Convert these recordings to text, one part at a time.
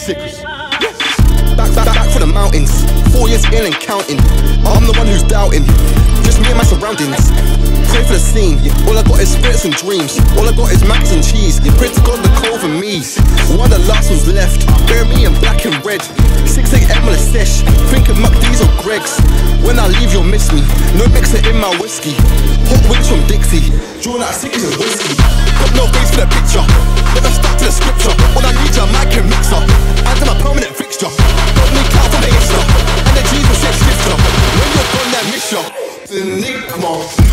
sickles. Back for the mountains, 4 years in and counting. I'm the one who's doubting, just me and my surroundings. Pray for the scene, all I got is spirits and dreams. All I got is macs and cheese. Pray to God the call for me. One of the last ones left, bury me in black and red. 6 AM on a sesh, thinking Muck D's or Greg's. When I leave you'll miss me, no mixer in my whiskey. Hot wings from Dixie, drawn out sickies and whiskey. Got no face for the picture, never stuck to the scripture. When I need a mic and mixer, and I'm a permanent fixture. Got me count from the Insta, and the G's will set scripture. When you're on that mission, it's Enigma.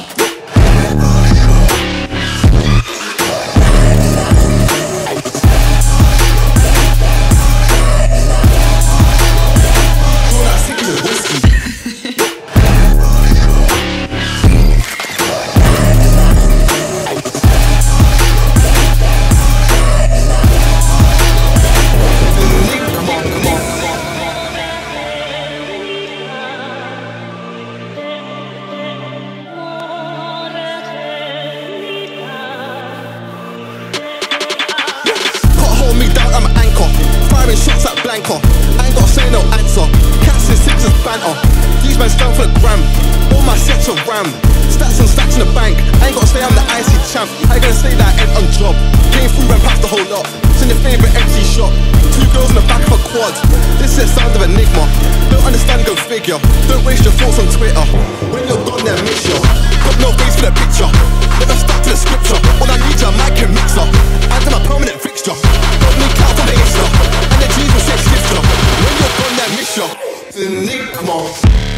Me down, I'm an anchor, firing shots at Blanca. I ain't gotta say no answer. Cats and sixes banter. These men stand for the gram. All my sets are ram. Stats and stacks in the bank. I ain't gotta say I'm the icy champ. I ain't gonna say that I ain't on job. Came through and packed the whole lot. Seen your favourite MC shot. 2 girls in the back of a quad. This is the sound of Enigma. Don't understand, go figure. Don't waste your thoughts on Twitter. When you're gone, then miss you. Got no face for the picture. Never stuck to the scripture. All I need is a mic and mixer. And I'm a permanent fixture. Got me count from the Insta, and the G's will set scripture. When you're gone, then miss you. It's Enigma.